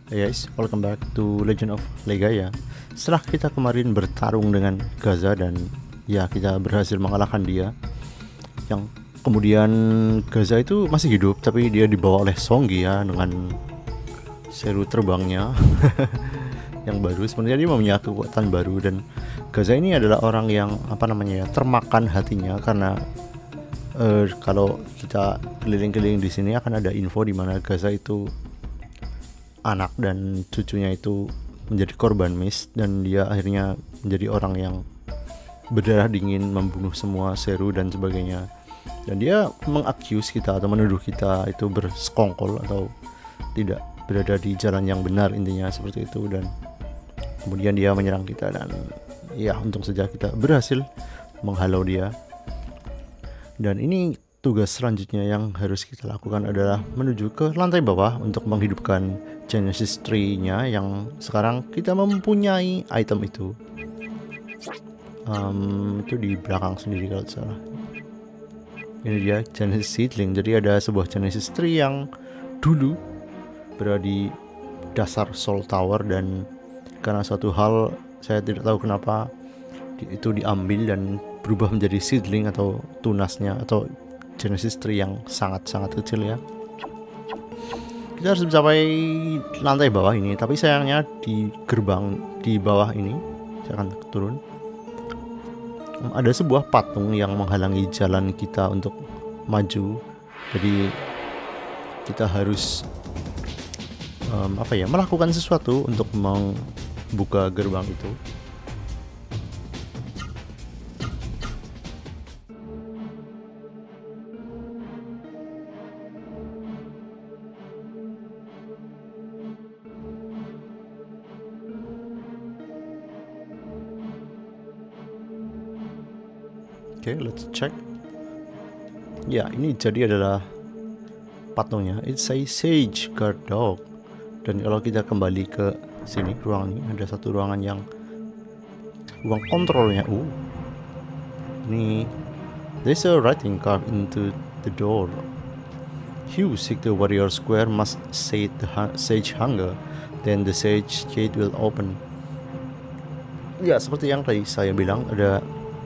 Hey guys, welcome back to Legend of Legaia. Setelah kita kemarin bertarung dengan Gaza dan ya kita berhasil mengalahkan dia, yang kemudian Gaza itu masih hidup tapi dia dibawa oleh Songgi ya dengan seru terbangnya yang baru. Sebenarnya dia mempunyai kekuatan baru dan Gaza ini adalah orang yang termakan hatinya karena kalau kita keliling-keliling di sini akan ada info di mana Gaza itu anak dan cucunya itu menjadi korban mis dan dia akhirnya menjadi orang yang berdarah dingin membunuh semua Seru dan sebagainya, dan dia mengaccuse kita atau menuduh kita itu bersekongkol atau tidak berada di jalan yang benar, intinya seperti itu. Dan kemudian dia menyerang kita dan ya untung saja kita berhasil menghalau dia. Dan ini tugas selanjutnya yang harus kita lakukan adalah menuju ke lantai bawah untuk menghidupkan Genesis Tree-nya yang sekarang kita mempunyai item itu. Itu di belakang sendiri kalau salah. Ini dia Genesis Seedling. Jadi ada sebuah Genesis Tree yang dulu berada di dasar Soul Tower, dan karena suatu hal saya tidak tahu kenapa itu diambil dan berubah menjadi seedling atau tunasnya atau Genesis Tree yang sangat-sangat kecil ya. Kita harus mencapai lantai bawah ini, tapi sayangnya di gerbang di bawah ini saya akan turun. Ada sebuah patung yang menghalangi jalan kita untuk maju. Jadi kita harus melakukan sesuatu untuk membuka gerbang itu. Oke, let's check. Ya, ini jadi adalah patungnya. It's a Sage Guard Dog. Dan kalau kita kembali ke sini, ruangan ini ada satu ruangan yang ruang kontrolnya. Ini there's a writing carved into the door. He who seek the warrior square must sate the sage hunger, then the sage gate will open. Ya, seperti yang tadi saya bilang, ada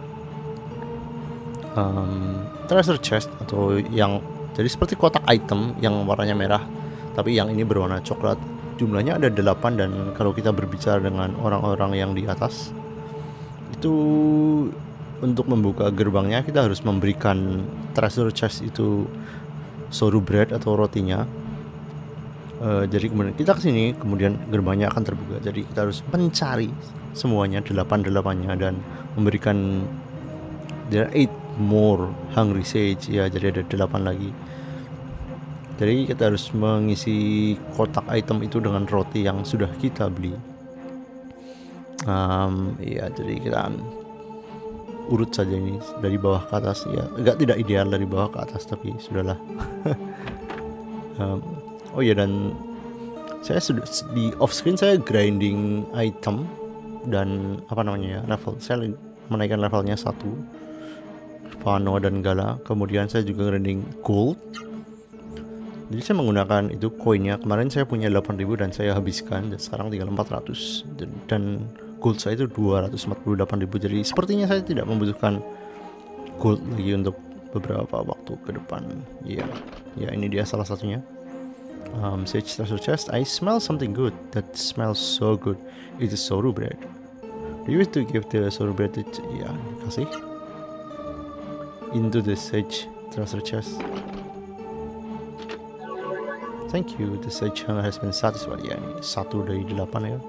treasure chest atau yang jadi seperti kotak item yang warnanya merah, tapi yang ini berwarna coklat. Jumlahnya ada 8, dan kalau kita berbicara dengan orang-orang yang di atas itu untuk membuka gerbangnya kita harus memberikan treasure chest itu soru bread atau rotinya. Jadi kemudian kita kesini, kemudian gerbangnya akan terbuka. Jadi kita harus mencari semuanya 8-8-nya dan memberikan there are 8 more hungry sage ya, jadi ada 8 lagi. Jadi kita harus mengisi kotak item itu dengan roti yang sudah kita beli. Ya, jadi kita urut saja ini dari bawah ke atas ya, agak tidak ideal dari bawah ke atas tapi sudahlah. Oh ya, dan saya sudah di off screen saya grinding item dan level, saya menaikkan levelnya 1 Fano dan Gala. Kemudian saya juga grinding gold. Jadi saya menggunakan itu koinnya. Kemarin saya punya 8.000 dan saya habiskan, dan sekarang tinggal 400. Dan gold saya itu 248.000. Jadi sepertinya saya tidak membutuhkan gold lagi untuk beberapa waktu ke depan. Ya, ini dia salah satunya. Sage treasure chest. I smell something good. That smells so good. It is soru bread. Do you wish to give the soru bread? Ya, kasih into the sage treasure chest. Thank you, the sage hunger has been satisfied. Ya, ini 1 dari 8 ya.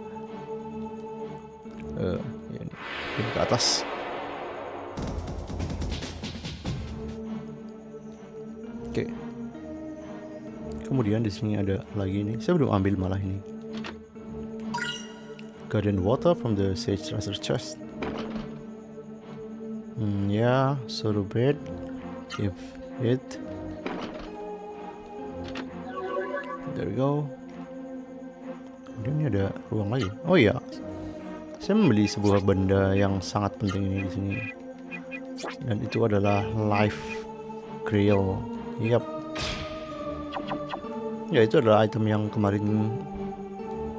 Ini ke atas. Oke. Kemudian di sini ada lagi nih. Saya belum ambil malah ini. Garden water from the sage treasure chest. Ya, soru bread. Give it. There we go. Kemudian ini ada ruang lagi. Oh iya, saya membeli sebuah benda yang sangat penting ini di sini, dan itu adalah life grill. Yap. Ya, itu adalah item yang kemarin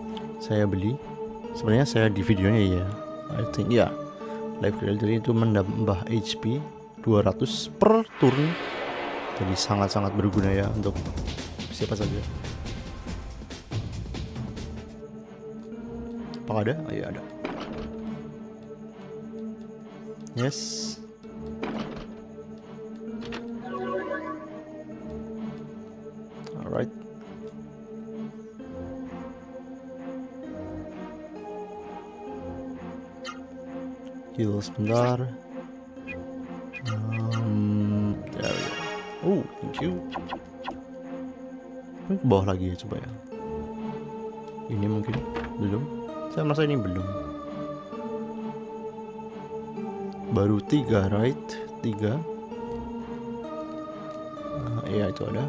saya beli. Sebenarnya saya di videonya ya, I think ya, Life Creator itu menambah HP 200 per turn. Jadi sangat-sangat berguna ya untuk siapa saja. Apakah ada? Oh, iya ada. Yes. Alright. Heal sebentar. There we go. Oh, thank you. Ini ke bawah lagi ya, coba ya. Ini mungkin belum. Saya merasa ini belum. Baru 3, right? 3. Iya itu ada.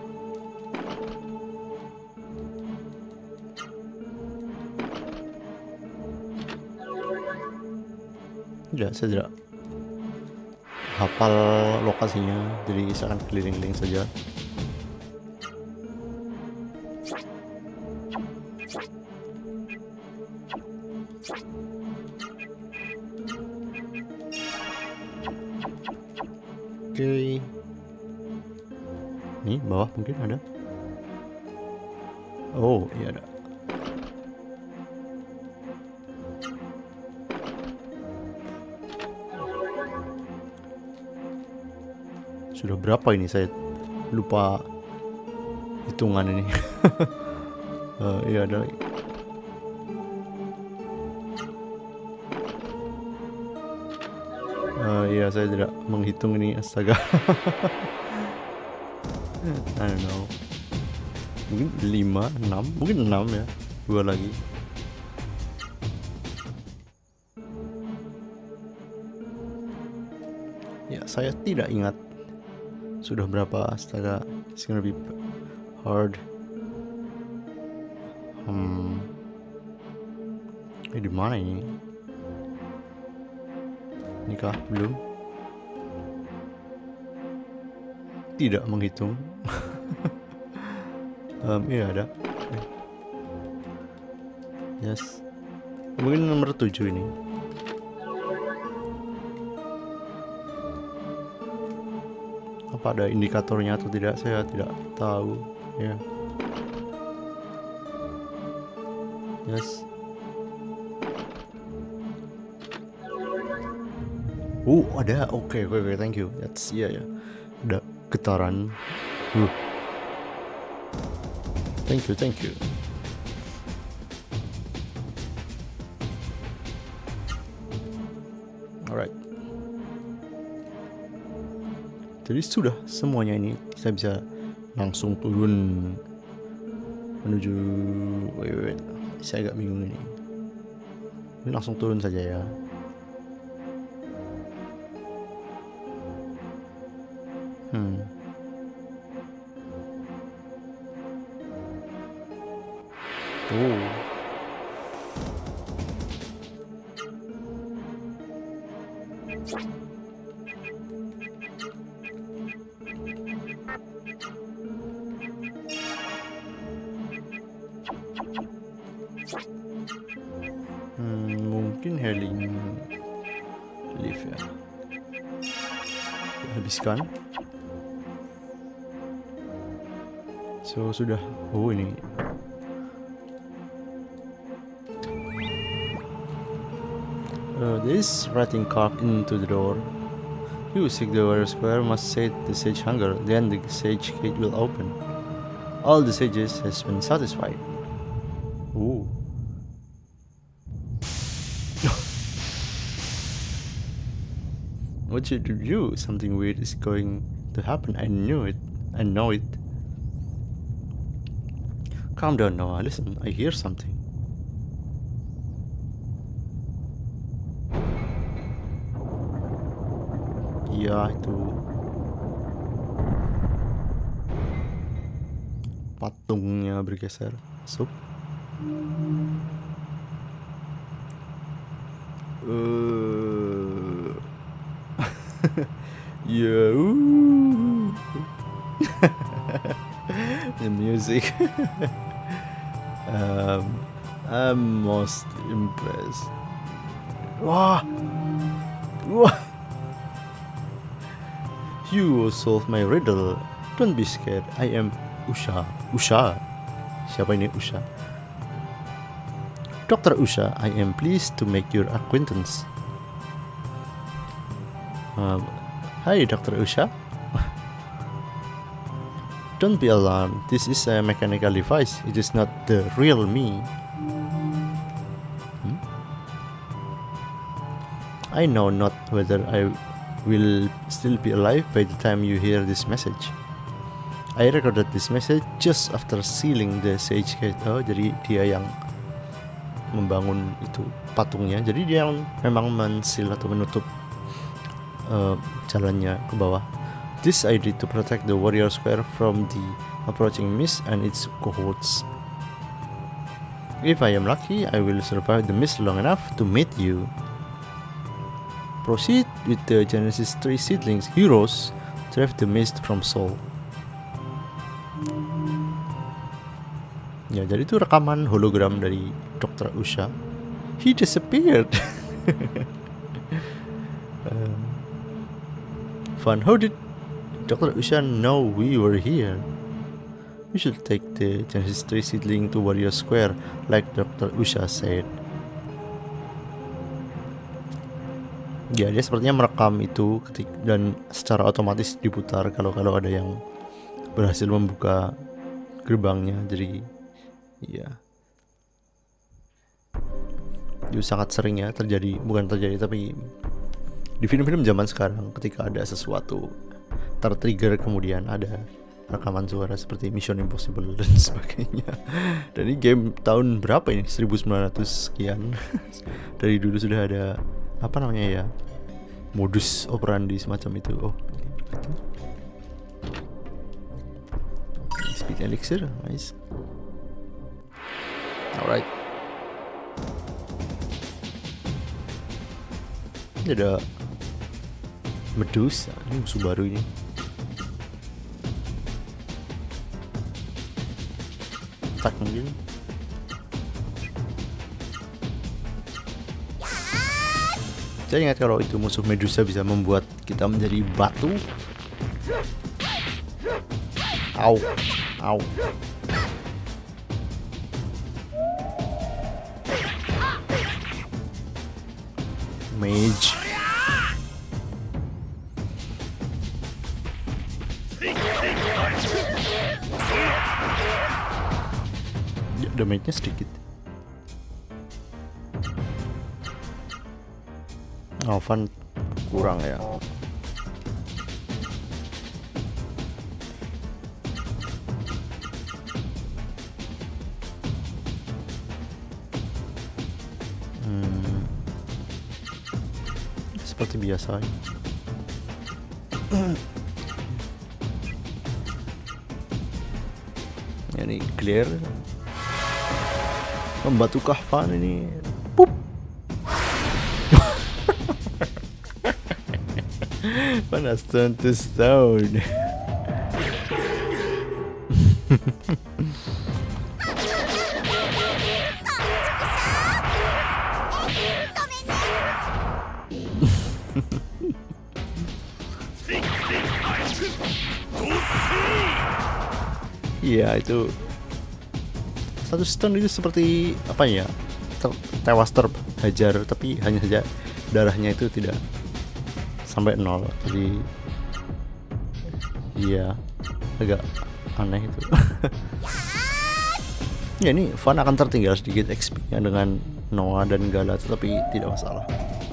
Tidak, saya tidak hafal lokasinya, jadi saya akan keliling-keliling saja. Oke. Nih bawah mungkin ada. Oh iya ada. Sudah berapa ini, saya lupa hitungan ini. Iya ada lagi. Iya saya tidak menghitung ini, astaga. I don't know. Mungkin 5, 6, mungkin 6 ya. 2 lagi. Ya saya tidak ingat sudah berapa, astaga. It's gonna be hard. Di mana ini? Nikah belum? Tidak menghitung. Iya ada. Okay. Yes. Mungkin nomor 7 ini. Apa ada indikatornya atau tidak? Saya tidak tahu. Ya. Yes. Ada. Oke, thank you. That's ya. Ada getaran. Thank you. Alright. Jadi sudah semuanya ini saya bisa langsung turun menuju. Wait. Saya agak bingung ini. Ini langsung turun saja ya. Mungkin healing leaf ya. Habiskan. So sudah. Ini. This writing carved into the door. You seek the warrior square, must say the sage hunger, then the sage gate will open. All the sages has been satisfied. What should you do? Something weird is going to happen. I knew it. I know it. Calm down, Noah. Listen, I hear something. Ya itu patungnya bergeser. Masuk. The music. I'm most impressed. Wah, wah. You solve my riddle. Don't be scared. I am Usha. Usha. Siapa ini Usha? Dr. Usha, I am pleased to make your acquaintance. Hi, Dr. Usha. Don't be alarmed. This is a mechanical device. It is not the real me. I know not whether I will still be alive by the time you hear this message. I recorded this message just after sealing the Sage Gate. Oh, jadi dia yang membangun itu patungnya. Jadi dia yang memang mensil atau menutup jalannya ke bawah. This I did to protect the Warrior Square from the approaching mist and its cohorts. If I am lucky, I will survive the mist long enough to meet you. Proceed with the Genesis 3 seedlings heroes, drive the mist from Sol. Ya, jadi itu rekaman hologram dari Dr. Usha. He disappeared. Fun. How did Dr. Usha know we were here? We should take the Genesis 3 seedling to Warrior Square, like Dr. Usha said. Ya, dia sepertinya merekam itu dan secara otomatis diputar kalau ada yang berhasil membuka gerbangnya. Jadi ya, itu sangat sering ya terjadi, bukan terjadi tapi di film-film zaman sekarang ketika ada sesuatu tertrigger kemudian ada rekaman suara seperti Mission Impossible dan sebagainya. Dan ini game tahun berapa ini? 1900 sekian. Dari dulu sudah ada apa namanya ya, modus operandi semacam itu. Oh, speed elixir, nice. Alright. Ini ada Medusa, ini musuh baru ini. Tak mungkin. Saya ingat kalau itu musuh Medusa bisa membuat kita menjadi batu. Au, au. Mage. Ya, damage-nya sedikit. Fun kurang ya. Seperti biasa. Ini clear. Membatu kahfan ini. Pup. Panas stone to stone. Iya, itu satu stun itu seperti apa ya, tewas terhajar, tapi hanya saja darahnya itu tidak sampai 0. Jadi iya, agak aneh itu. Ya, ini Fun akan tertinggal sedikit XP-nya dengan Noah dan Gala, tetapi tidak masalah.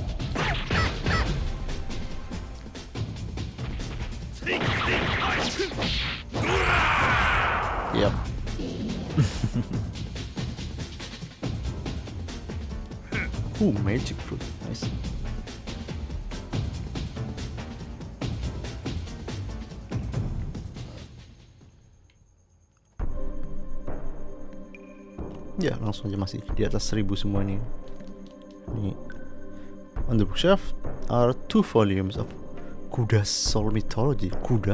Yap. Magic fruit, nice. Ya, langsung aja masih di atas 1000 semua nih. Ini on the bookshelf are 2 volumes of Kuda's Soul Mythology. Kuda?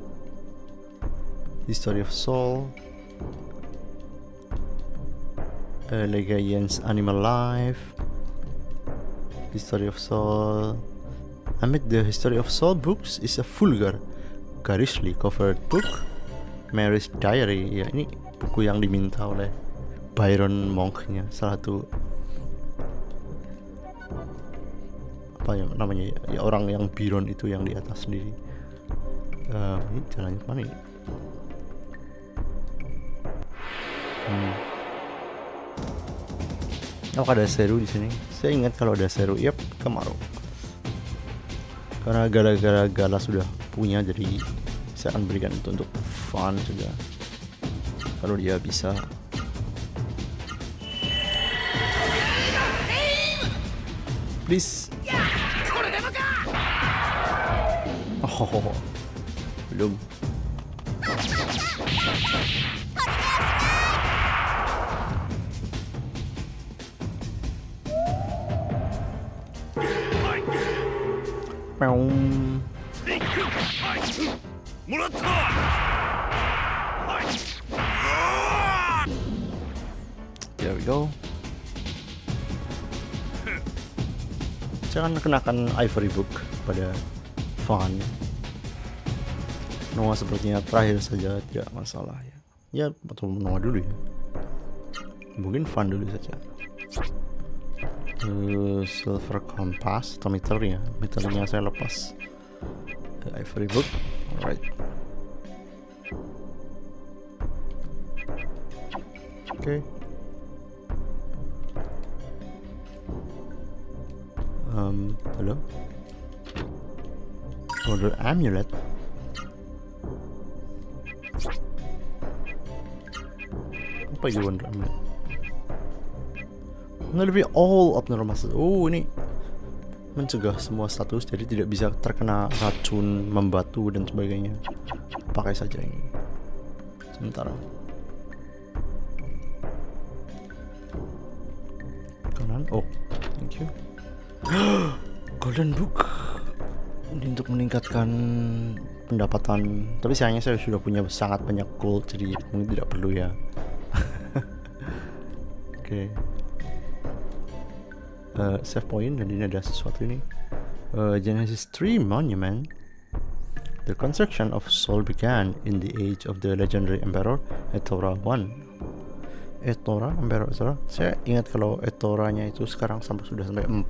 History of Soul. Legaian's Animal Life, History of Soul. Amid the History of Soul books is a vulgar, garishly covered book, Mary's Diary. Ya, ini buku yang diminta oleh Byron Monk-nya, salah satu apa ya namanya ya orang yang Byron itu yang di atas sendiri. Ini jalannya kemana ya? Oh, ada Seru di sini. Saya ingat kalau ada Seru, yep, Kemaro. Karena gara-gara Gala sudah punya, jadi saya akan berikan itu untuk fun juga. Kalau dia bisa. Please. Oh, belum. There we go. Jangan kenakan Ivory Book pada Fan. Noah sepertinya terakhir saja, tidak masalah ya. Ya, atau Noah dulu ya. Mungkin Fan dulu saja. Silver Compass atau meternya. Meternya saya lepas. Ivory Book. Alright. Oke. Halo. Order amulet. Apa itu order amulet? Nggak lebih all abnormal. Oh, ini mencegah semua status, jadi tidak bisa terkena racun, membatu dan sebagainya. Pakai saja ini. Sementara. Kanan. Oh, thank you. Golden Book. Ini untuk meningkatkan pendapatan. Tapi sayangnya saya sudah punya sangat banyak gold, jadi mungkin tidak perlu ya. Oke. Save point, dan ini ada sesuatu ini. Genesis 3 Monument. The construction of Seoul began in the age of the legendary Emperor Etora I. Etora, Emperor Etora. Saya ingat kalau Etoranya itu sekarang sudah sampai 4.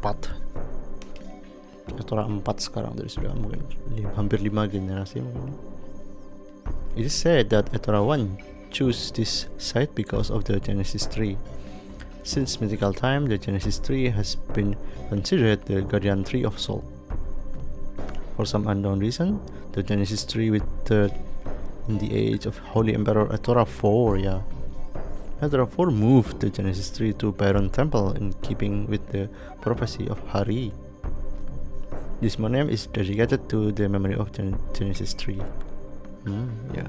Etora 4 sekarang, jadi sudah mungkin hampir 5 generasi mungkin. It is said that Etora I chose this site because of the Genesis 3. Since mythical time, the Genesis tree has been considered the guardian tree of Seoul. For some unknown reason, the Genesis tree withered in the age of Holy Emperor Etora IV. Yeah, Etora IV moved the Genesis tree to Byron Temple in keeping with the prophecy of Hari. This monument is dedicated to the memory of Genesis tree. Yeah.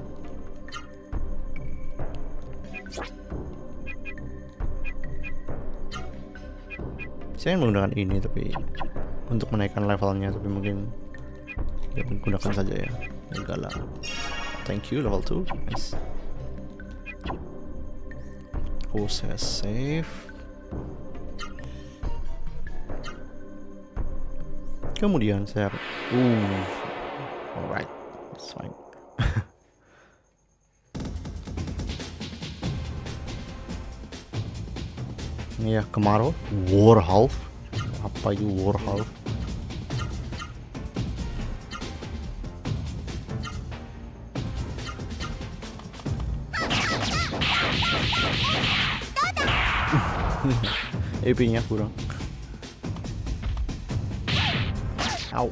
Saya menggunakan ini tapi untuk menaikkan levelnya, tapi mungkin ya menggunakan saja ya. Enggak lah. Thank you, level 2. Nice. Oh, saya save. Kemudian saya alright, that's fine. Ya, Kemaro, War Half. Apa itu War Half? EP-nya kurang. Au.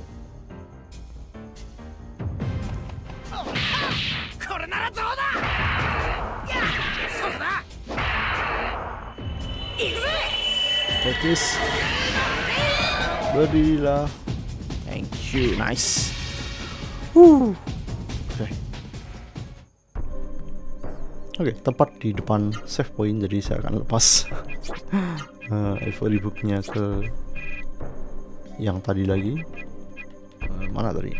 Tetis, berdirilah. Thank you, nice. Oke, tepat di depan save point, jadi saya akan lepas Ivory Book-nya ke yang tadi lagi. Mana tadi?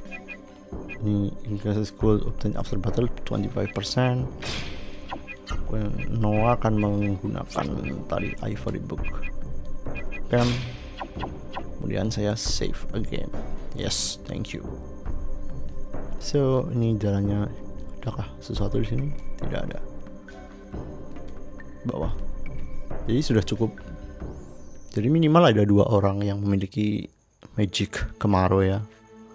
Ini increases gold obtained after battle 25%. Noah akan menggunakan tadi Ivory Book. Pam. Kemudian saya save again. Yes, thank you. So ini jalannya, adakah sesuatu di sini? Tidak ada. Bawah. Jadi sudah cukup. Jadi minimal ada 2 orang yang memiliki magic Kemaro ya.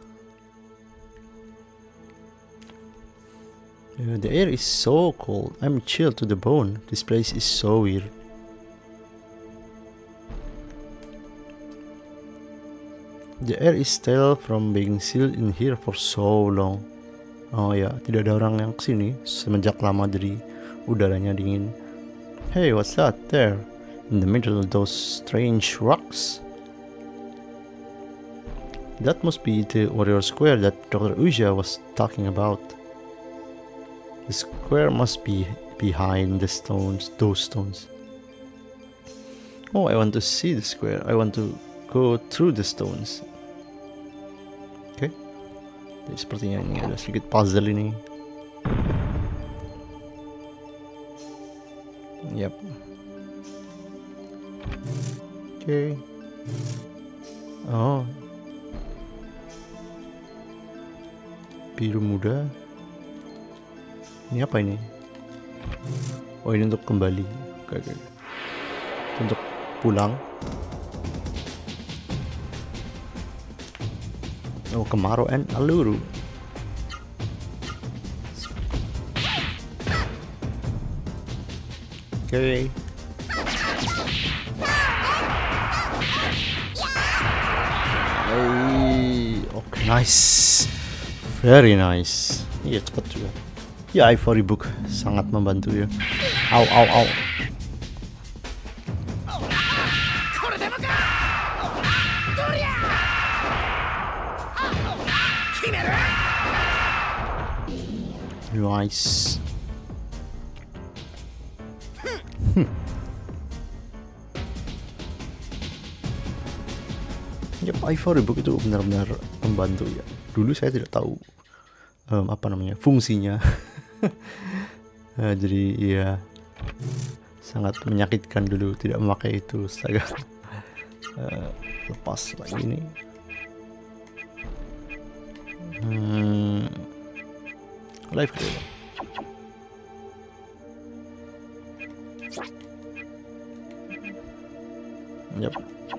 The air is so cold. I'm chilled to the bone. This place is so weird. The air is stale from being sealed in here for so long. Oh ya, tidak ada orang yang kesini semenjak lama, jadi udaranya dingin. Hey, what's that there? In the middle of those strange rocks? That must be the warrior square that Dr. Uja was talking about. The square must be behind the stones, those stones. Oh, I want to see the square. I want to go through the stones. Oke. Jadi sepertinya ini ada sedikit puzzle ini. Yap. Oke. Oh. Biru muda. Ini apa ini? Oh, ini untuk kembali. Oke. Untuk pulang. Oh, Kemaro and Aluru. Oke. Hey, oke, nice, very nice. Iya, cepat juga. Ya, Ivory Book sangat membantu ya. Au, au, au. Nice. Yep, Ivory Book itu benar-benar membantu ya. Dulu saya tidak tahu apa namanya fungsinya. Jadi ya sangat menyakitkan dulu tidak memakai itu. Astaga. Lepas lagi ini. Live clear. Yep.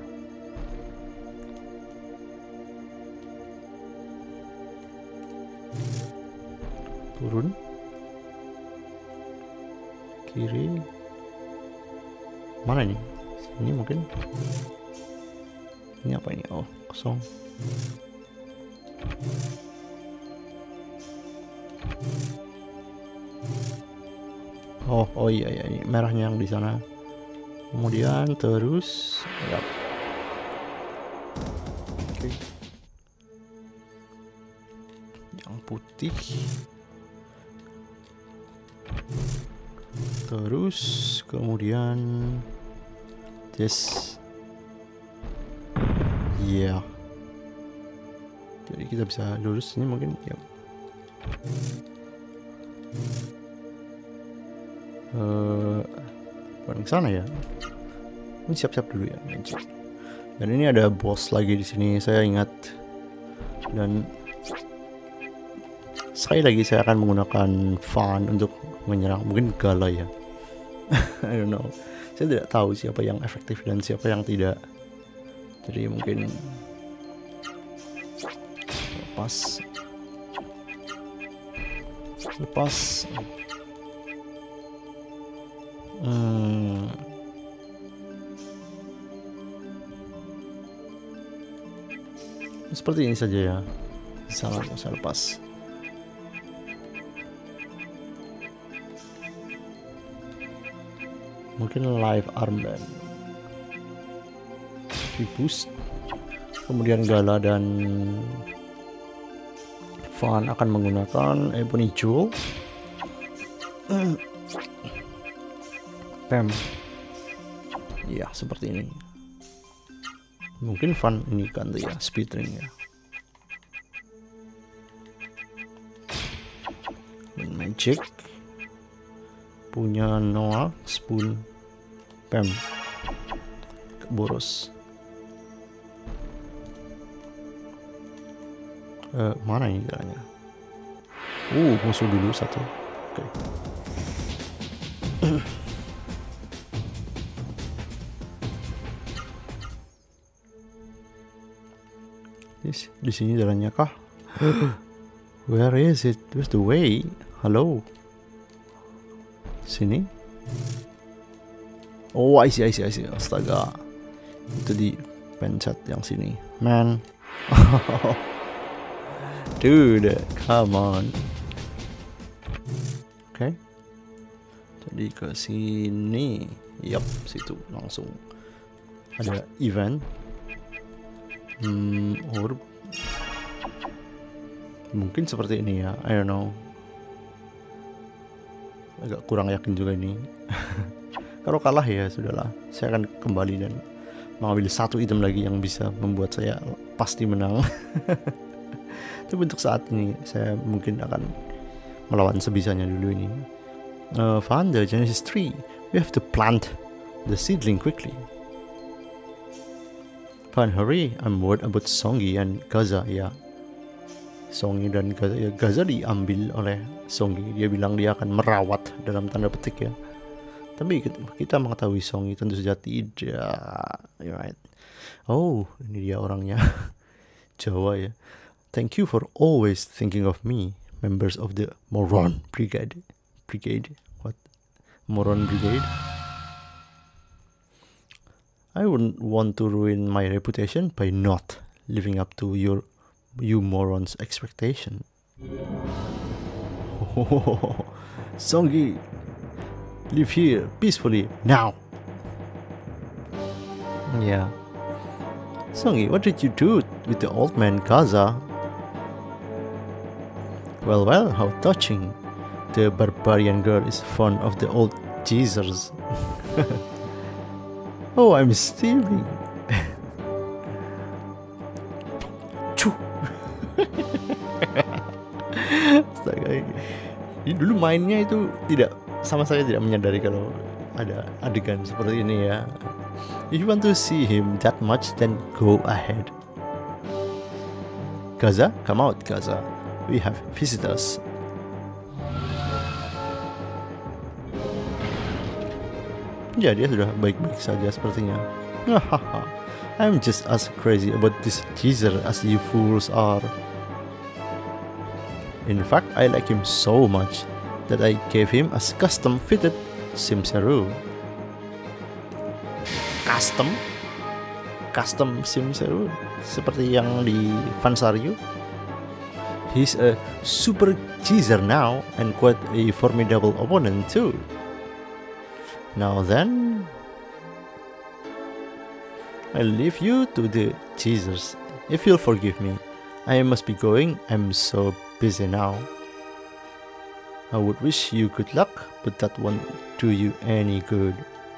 Turun. Kiri. Mana ini? Sini mungkin. Ini apa ini? Oh, kosong. Oh iya ini merahnya yang di sana. Kemudian terus ya. Oke. Yang putih. Terus kemudian this. Yeah. Jadi kita bisa lurus ini mungkin ya. Bukan ke sana ya. Ini siap-siap dulu ya, magic. Dan ini ada boss lagi di sini, saya ingat. Dan sekali lagi saya akan menggunakan Fan untuk menyerang, mungkin Gala ya. I don't know. Saya tidak tahu siapa yang efektif dan siapa yang tidak. Jadi mungkin lepas. Seperti ini saja ya. Salah saya lepas. Mungkin live armband. Di boost. Kemudian Gala dan Fan akan menggunakan Ebony Jewel. Pam. Ya, seperti ini. Mungkin Fan ini kan ya, speed ring ya. Magic. punya Noah, Spoon, Pam, boros. Mana ini jalannya? Musuh dulu satu. Oke. Di sini jalannya kah? Where is it? Where's the way? Halo. Sini. Oh, I see. Astaga. Itu di pencet yang sini. Man. Dude, come on. Oke. Jadi ke sini. Yup, situ langsung. Ada event. Orb. Mungkin seperti ini ya. I don't know. Agak kurang yakin juga ini. Kalau kalah ya sudahlah. Saya akan kembali dan mengambil satu item lagi yang bisa membuat saya pasti menang. Tapi untuk saat ini saya mungkin akan melawan sebisanya dulu ini. Find the Genesis tree. We have to plant the seedling quickly. Fine, hurry. I'm worried about Songi and Gaza. Ya, Songi dan Gaza. Ya, Gaza diambil oleh Songi. Dia bilang dia akan merawat dalam tanda petik ya. Tapi kita mengetahui Songi tentu saja tidak. Right. Oh, ini dia orangnya. Jawa ya. Thank you for always thinking of me, members of the Moron Brigade. What? Moron Brigade? I wouldn't want to ruin my reputation by not living up to you morons' expectation. Songi, live here peacefully now. Yeah. Songi, what did you do with the old man Gaza? Well, how touching. The barbarian girl is fond of the old Jesus. Oh, I'm stealing. Cuh. Astaga. Ini dulu mainnya itu sama saya tidak menyadari kalau ada adegan seperti ini ya. If you want to see him that much, then go ahead. Gaza, come out, Gaza. We have visitors. Ya, dia sudah baik-baik saja sepertinya. I'm just as crazy about this teaser as you fools are. In fact, I like him so much that I gave him a custom-fitted Simsaru. Custom Simsaru? Seperti yang di Fansaryu. He's a super teaser now and quite a formidable opponent too. Now then, I'll leave you to the teasers. If you'll forgive me, I must be going. I'm so busy now. I would wish you good luck, but that won't do you any good.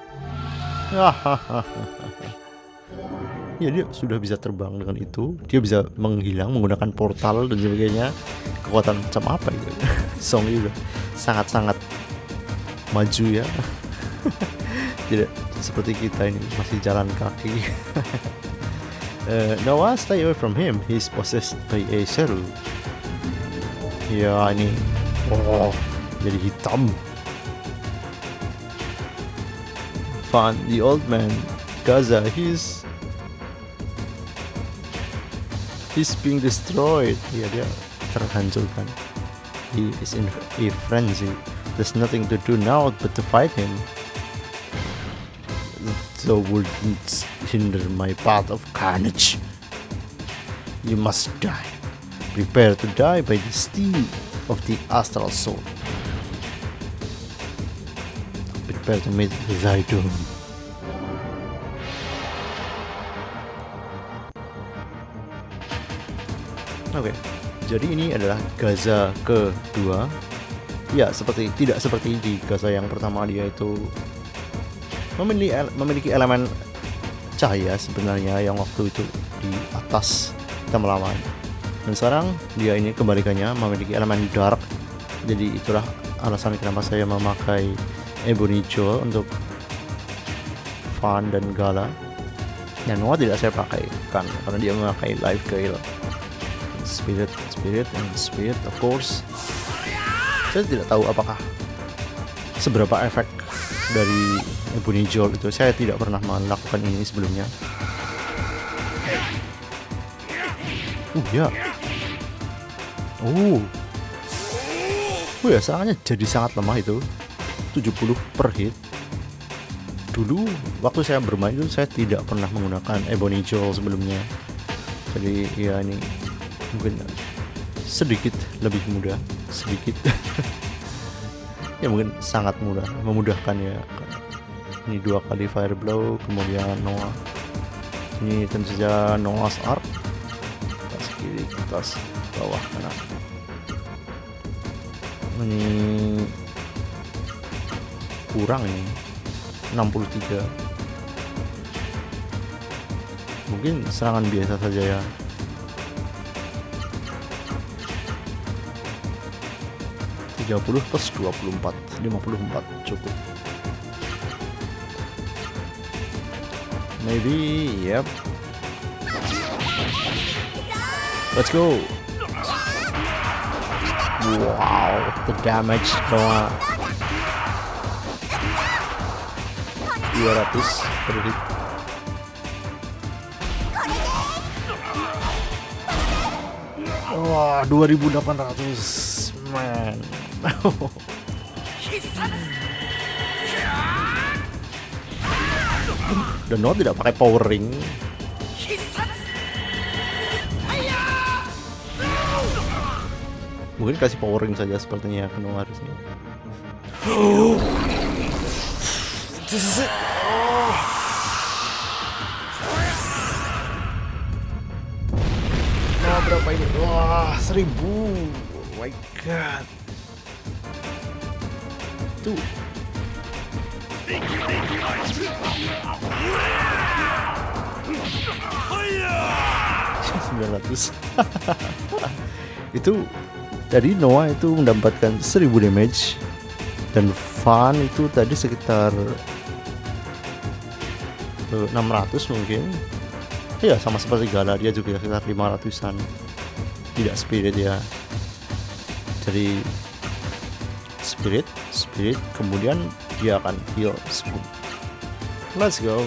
Ya, dia sudah bisa terbang dengan itu. Dia bisa menghilang menggunakan portal dan sebagainya. Kekuatan macam apa itu? Songi udah sangat-sangat maju ya. Tidak seperti kita ini masih jalan kaki. Noah, stay away from him. He's possessed by a Seru. Ya, ini jadi hitam. Find the old man Gaza. He's being destroyed. Ya, dia terhancurkan. He is in a frenzy. There's nothing to do now but to fight him. So wouldn't hinder my path of carnage. You must die. Prepare to die by the steel of the astral soul. Prepare to meet thy doom. Oke, jadi ini adalah Gaza kedua. Ya, tidak seperti di Gaza yang pertama, dia itu memiliki elemen cahaya sebenarnya yang waktu itu di atas kita melawan. Dan sekarang dia ini kebalikannya, memiliki elemen dark. Jadi itulah alasan kenapa saya memakai Ebony Joel untuk Fan dan Gala. Yang Noah tidak saya pakai kan karena dia memakai Live Gale, Spirit of course. Saya tidak tahu apakah seberapa efek dari Ebony Joel itu. Saya tidak pernah melakukan ini sebelumnya. Ya. Ya, serangannya jadi sangat lemah itu. 70 per hit. Dulu waktu saya bermain itu saya tidak pernah menggunakan Ebony Joel sebelumnya. Jadi ya ini mungkin sedikit lebih mudah, sedikit. Ya mungkin sangat mudah, memudahkan ya. Ini 2 kali Fire Blow, kemudian Noah. Ini tentu saja Noah's Arc. Atas kiri, atas bawah kanan. Ini kurang ini 63. Mungkin serangan biasa saja ya. plus 24, 54 cukup. Maybe, yep. Let's go. Wow, the damage Noah 200 per hit. Wah, 2800, man. Dan Noah tidak pakai power ring. Mungkin kasih power ring saja sepertinya ke Noah harusnya. This is it. Nah, berapa ini? Wah, 1000. Oh my god. Tuh. 900. Itu tadi Noah itu mendapatkan 1000 damage dan Fan itu tadi sekitar 600 mungkin. Ya sama seperti Gala, dia juga sekitar 500-an. Tidak spirit ya. Jadi spirit kemudian dia akan heal spoon. Let's go.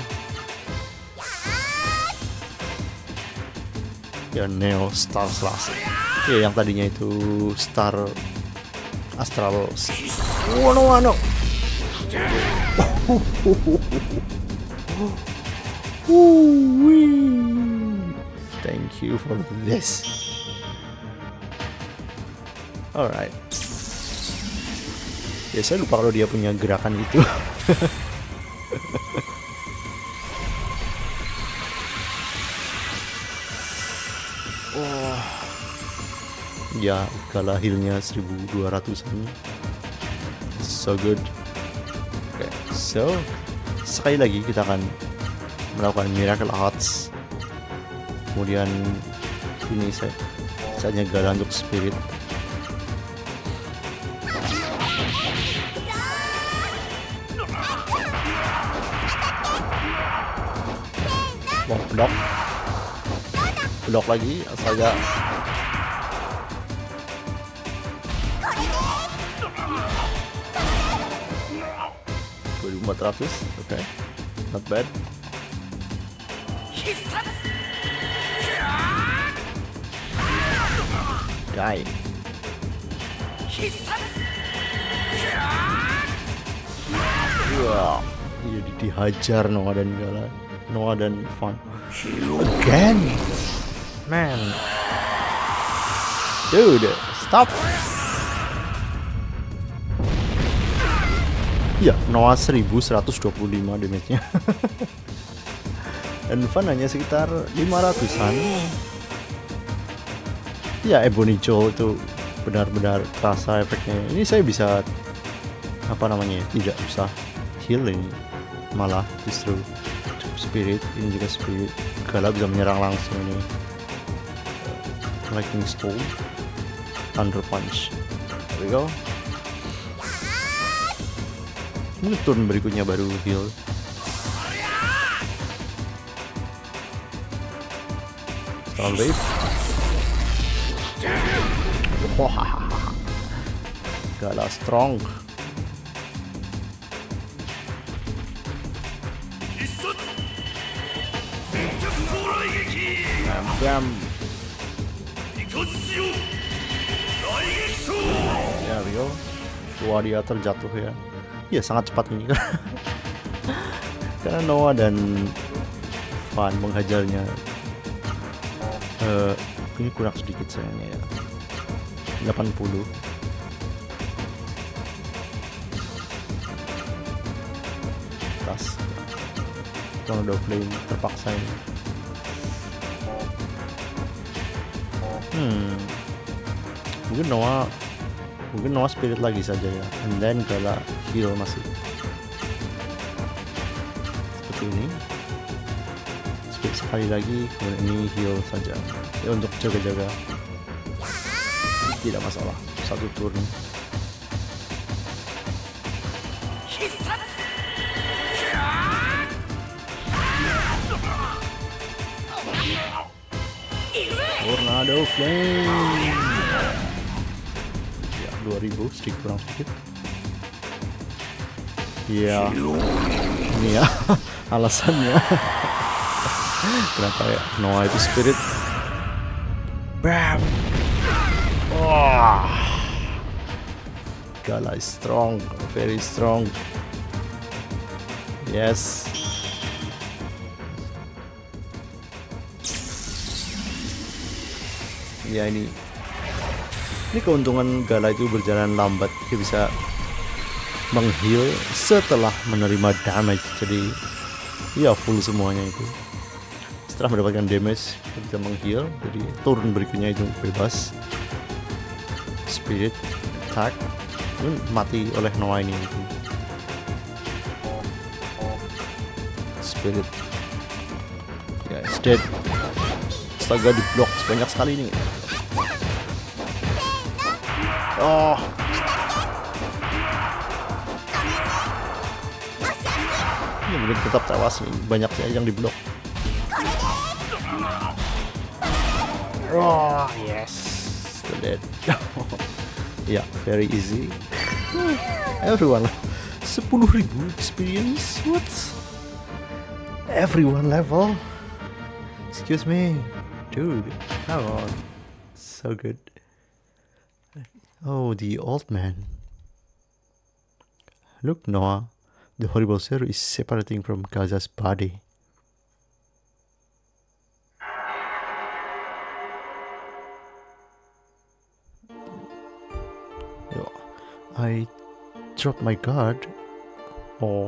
Ya, Neo Star Slash. Ya, yang tadinya itu Star Astral. Oh no. Thank you for this. Alright. Ya, saya lupa kalau dia punya gerakan itu. Ya, Gala healnya 1200-an. So good. Oke, so sekali lagi kita akan melakukan Miracle Arts. Kemudian ini saatnya Gala untuk spirit. Mau blok lagi asalnya. 400, okay, not bad. Die. Wah, jadi dihajar Noah dan Gala, Noah dan Fan. Again, man, dude, stop. Ya, Noah 1125 damage-nya. Dan Fan hanya sekitar 500-an. Ya, Ebony Joel itu benar-benar terasa efeknya. Ini saya bisa tidak usah heal ini. Malah justru spirit, ini juga spirit. Gala bisa menyerang langsung ini. Lightning Storm, Thunder Punch. There we go. Mungkin turn berikutnya baru heal. Strong wave. Wah, Gala strong. Bam bam. Ya Rio, Noah dia terjatuh ya. Ya sangat cepat ini kan. Karena Noah dan Van menghajarnya. Ini kurang sedikit sayangnya ya. 80. Tas. Tornado Flame terpaksa ini. Mungkin Noah spirit lagi saja ya, and then Gala heal masih seperti ini. Spirit sekali lagi, kemudian ini heal saja ya untuk jaga-jaga. Tidak masalah, satu turn. Tornado Flame. Ya, 2000 sedikit kurang sedikit. Ya, ini ya alasannya. Kenapa ya Noah itu spirit. Bam. Wah. Gala is strong, very strong. Yes. Ya ini keuntungan Gala itu berjalan lambat, dia bisa mengheal setelah menerima damage, jadi ya full semuanya itu. Setelah mendapatkan damage dia bisa mengheal, jadi turun berikutnya itu bebas spirit attack. Mati oleh Noah ini itu. Spirit ya is dead. Astaga, di blok sebanyak sekali ini. Oh. Ini mungkin tetap tewas nih, banyak yang di blok. Oh, yes. Still dead. Yeah, very easy. Everyone 10.000 experience. What? Everyone level. Excuse me. Dude, come on. So good. Oh, the old man. Look, Noah. The horrible zero is separating from Gaza's body. I dropped my guard. Oh.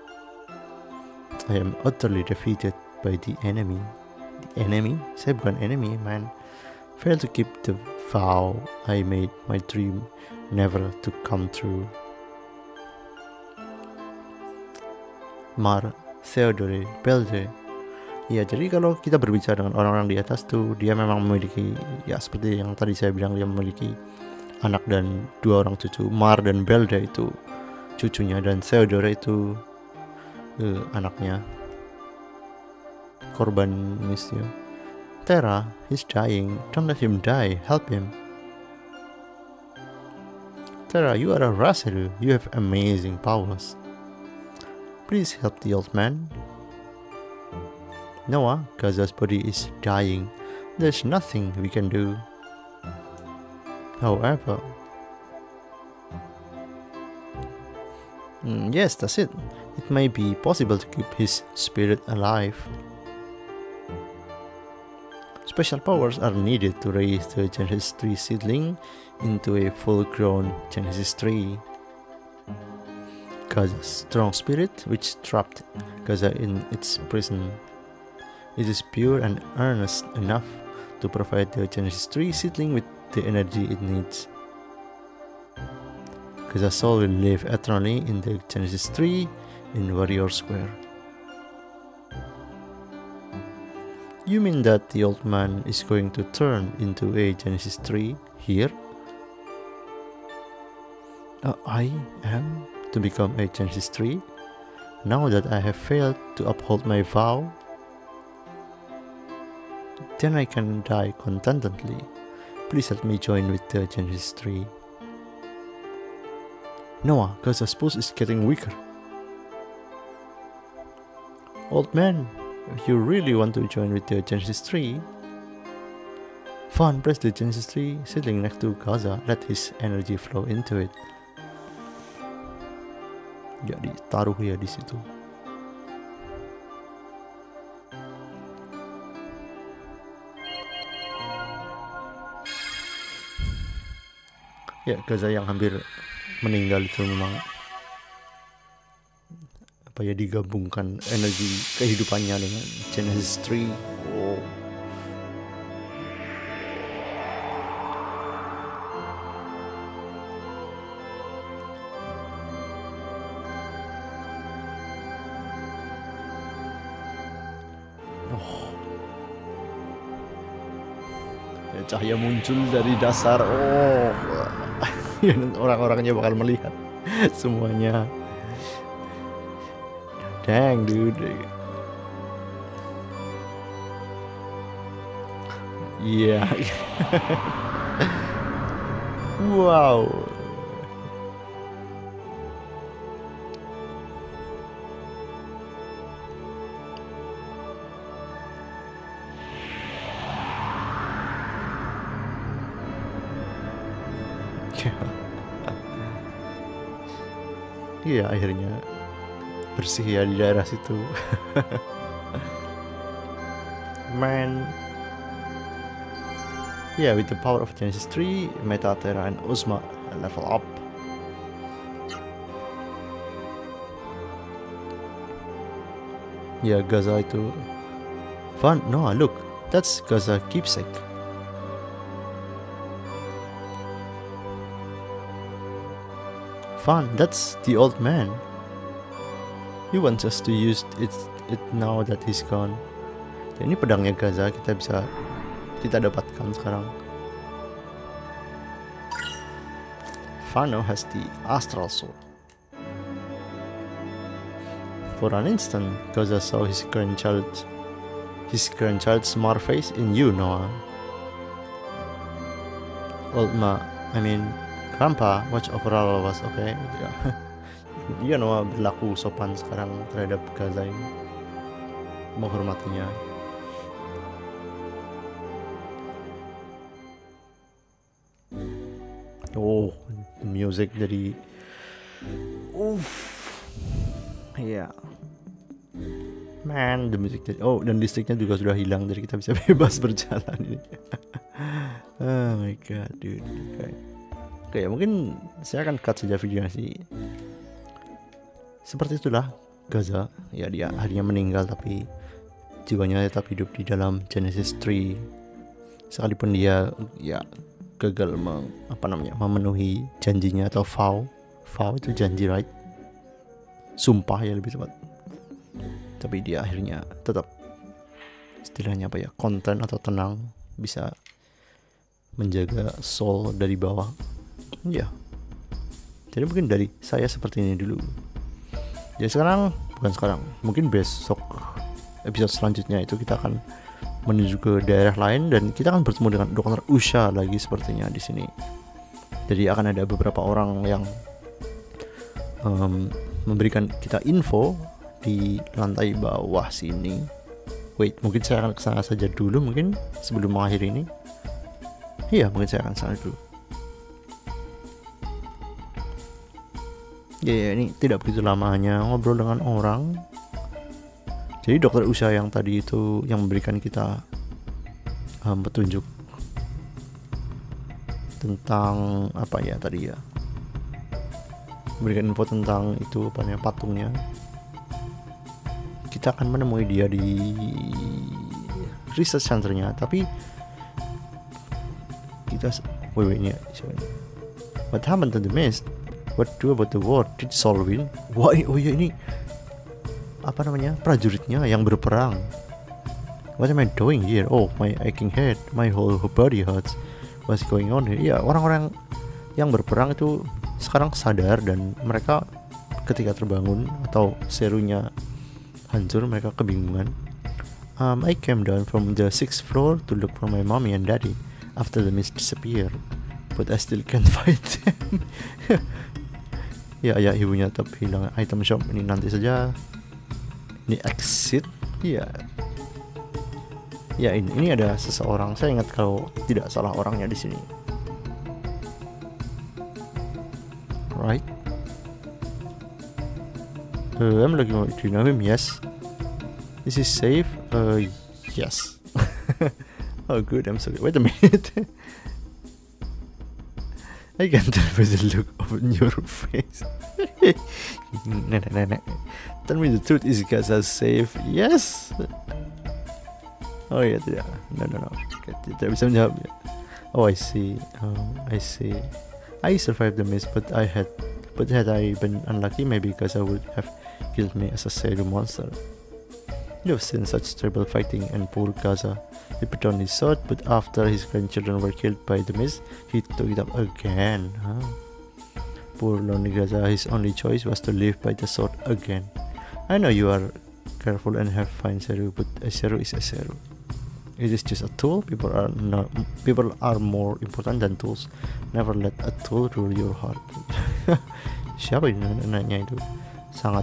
I am utterly defeated by the enemy. The enemy? Saya bukan enemy, man. Failed to keep the vow I made, my dream never to come true. Mar, Theodore, Belde. Ya, jadi kalau kita berbicara dengan orang-orang di atas tuh, dia memang memiliki, ya seperti yang tadi saya bilang, dia memiliki anak dan 2 orang cucu. Mar dan Belde itu cucunya, dan Theodore itu anaknya. Korban Mistio. Terra, he's dying. Don't let him die. Help him. Terra, you are a Raseru. You have amazing powers. Please help the old man. Noah, Gaza's body is dying. There's nothing we can do. However, yes, that's it. It may be possible to keep his spirit alive. Special powers are needed to raise the Genesis 3 seedling into a full-grown Genesis 3. Gaza's strong spirit, which trapped Gaza in its prison, it is pure and earnest enough to provide the Genesis 3 seedling with the energy it needs. Gaza's soul will live eternally in the Genesis 3 in Warrior Square. You mean that the old man is going to turn into a Genesis 3 here? I am to become a Genesis 3. Now that I have failed to uphold my vow, then I can die contentedly. Please let me join with the Genesis 3. Noah, Gaza's pulse is getting weaker. Old man, you really want to join with the Genesis 3? Van, press the Genesis 3 sitting next to Gaza. Let his energy flow into it. Ya, ditaruh ya di situ. Ya, Gaza yang hampir meninggal itu memang apa ya, digabungkan energi kehidupannya dengan Genesis 3. Oh. Ya, cahaya muncul dari dasar. Oh. Orang-orangnya bakal melihat semuanya. Dang dude. Iya. Wow. Iya, akhirnya bersih ya di daerah situ. Man. Yeah, with the power of Genesis 3, Meta, Terra, and Uzma level up. Ya, Gaza itu. Van, Noah, look, that's Gaza keepsake. Van, that's the old man. He wants us to use it now that he's gone. Ya, ini pedangnya Gaza, kita dapatkan sekarang. Vano has the astral sword. For an instant, Gaza saw his grandchild's smart face in you, Noah. Grandpa, watch over all of us, okay? Dia Noah berlaku sopan sekarang terhadap Gaza ini, menghormatinya. Oh, music dari yeah. Man, the music dari dan listriknya juga sudah hilang, jadi kita bisa bebas berjalan ini. Oh my god, dude. Oke, mungkin saya akan cut saja videonya sih. Seperti itulah Gaza. Ya, dia akhirnya meninggal tapi jiwanya tetap hidup di dalam Genesis 3. Sekalipun dia ya gagal memenuhi janjinya atau vow. Vow itu janji, right? Sumpah ya, lebih tepat. Tapi dia akhirnya tetap istilahnya konten atau tenang, bisa menjaga soul dari bawah. Ya. Jadi mungkin dari saya seperti ini dulu. Jadi mungkin besok episode selanjutnya itu kita akan menuju ke daerah lain dan kita akan bertemu dengan Dr. Usha lagi sepertinya di sini. Jadi akan ada beberapa orang yang memberikan kita info di lantai bawah sini. Wait, mungkin saya akan kesana saja dulu mungkin sebelum mengakhiri ini. Iya, mungkin saya akan kesana dulu. Ya, ini tidak begitu lama, hanya ngobrol dengan orang. Jadi Dr. Usha yang tadi itu yang memberikan kita petunjuk tentang memberikan info tentang itu patungnya. Kita akan menemui dia di research centernya, tapi kita what happened to the mist? What do about the war? Did Saul win? Wah, ini prajuritnya yang berperang. What am I doing here? Oh, my aching head, my whole body hurts. What's going on here? Ya, orang-orang yang berperang itu sekarang sadar dan mereka ketika terbangun atau serunya hancur, mereka kebingungan. I came down from the 6th floor to look for my mommy and daddy after the mist disappeared, but I still can't find them. Ya, ayah ibunya tetap hilang. Item shop ini nanti saja. Ini exit. Ya, ya ini ada seseorang. Saya ingat kalau tidak salah orangnya di sini. Right? I'm looking at you know him. Yes. Is he safe? Yes. Oh, good. I'm sorry. Wait a minute. I can tell by the look on your face. Nenek. Tell me the truth. Is Gaza safe? Yes. Oh ya, tidak. No. Tidak bisa menjawab. Oh, I see. I survived the mist, but had I been unlucky, maybe Gaza would have killed me as a Seru monster. You have seen such terrible fighting, and poor Gaza. He put on his sword, but after his grandchildren were killed by the mist, he took it up again. Poor lonely Gaza, his only choice was to live by the sword again. I know you are careful and have fine Seru, but a Seru is a Seru. It is just a tool. People are more important than tools. Never let a tool rule your heart. Siapa ini nanya itu? Sangat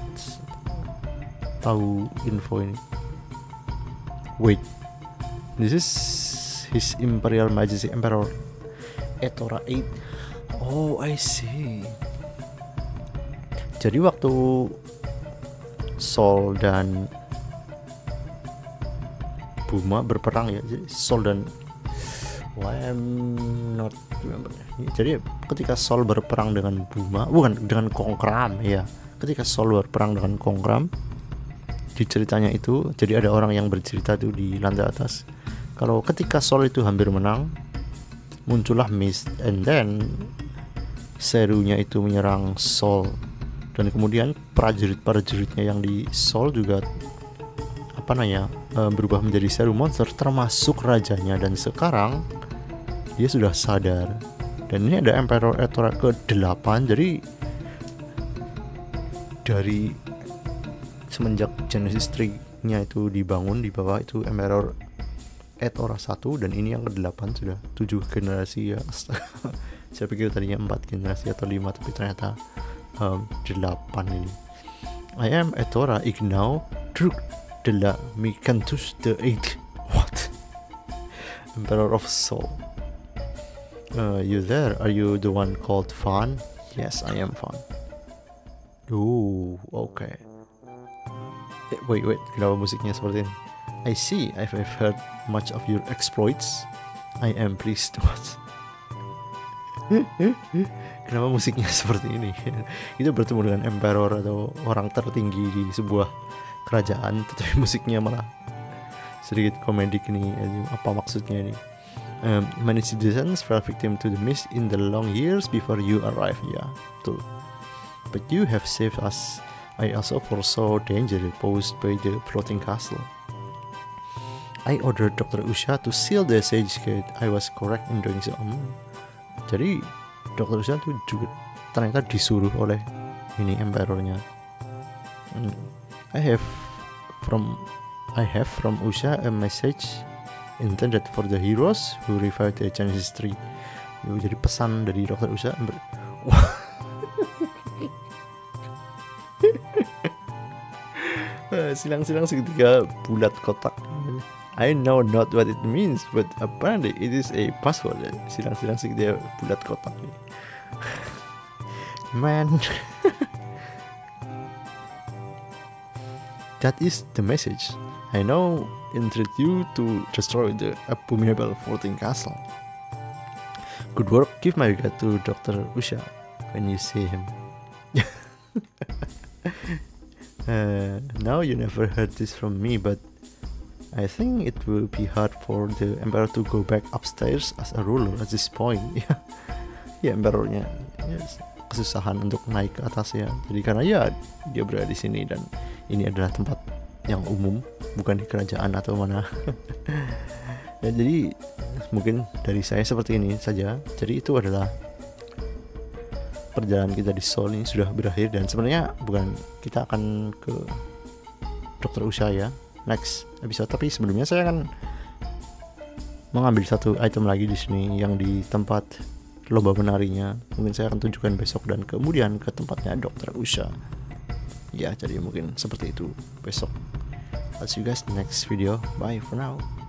tahu info ini. Wait, this is His Imperial Majesty Emperor Etora 8. Oh, I see. Jadi waktu Sol dan Buma berperang ya, jadi Sol dan I'm not remember. Jadi ketika Sol berperang dengan Buma, bukan dengan Kongkram ya. Ketika Sol berperang dengan Kongkram, di ceritanya itu, jadi ada orang yang bercerita tuh di lantai atas. Kalau ketika Sol itu hampir menang, muncullah mist, and then Serunya itu menyerang Sol, dan kemudian prajurit-prajuritnya yang di Sol juga berubah menjadi Seru monster, termasuk rajanya. Dan sekarang dia sudah sadar. Dan ini ada Emperor Etora ke-8. Jadi dari semenjak Genesis Tree-nya itu dibangun, di bawah itu Emperor Etora 1, dan ini yang ke-8, sudah 7 generasi ya. Saya pikir tadinya 4 generasi atau 5, tapi ternyata 8 ini. I am Etora Ignau Druk de la Mikantus the 8th. What? Emperor of Sol. You there? Are you the one called Fan? Yes, I am Fan. Okay. Wait, kenapa musiknya seperti ini? I see, I've heard much of your exploits. I am pleased. Kenapa musiknya seperti ini? Itu bertemu dengan emperor atau orang tertinggi di sebuah kerajaan, tetapi musiknya malah sedikit komedik nih. Apa maksudnya ini? Many citizens fell victim to the mist in the long years before you arrived. Ya, betul. But you have saved us. I also foresaw danger posed by the floating castle. I ordered Dr. Usha to seal the Sage Gate. I was correct in doing so. Jadi Dr. Usha itu juga ternyata disuruh oleh ini emperornya. I have from Usha a message intended for the heroes who revived the Genesis Tree. Jadi pesan dari Dr. Usha. Silang-silang segitiga bulat kotak. I know not what it means, but apparently it is a password. Silang-silang segitiga bulat kotak. Man. That is the message. I now entreat you to destroy the abominable floating castle. Good work. Give my regard to Dr. Usha when you see him. Now you never heard this from me, but I think it will be hard for the emperor to go back upstairs as a ruler at this point. Ya, emperornya kesusahan untuk naik ke atas ya. Jadi karena ya dia berada di sini dan ini adalah tempat yang umum, bukan di kerajaan atau mana. Ya, jadi mungkin dari saya seperti ini saja. Jadi itu adalah perjalanan kita di Seoul ini sudah berakhir, dan sebenarnya bukan kita akan ke Dokter Usha ya next episode, tapi sebelumnya saya akan mengambil satu item lagi di sini yang di tempat lomba menarinya. Mungkin saya akan tunjukkan besok, dan kemudian ke tempatnya Dokter Usha ya. Jadi mungkin seperti itu besok. I'll see you guys next video. Bye for now.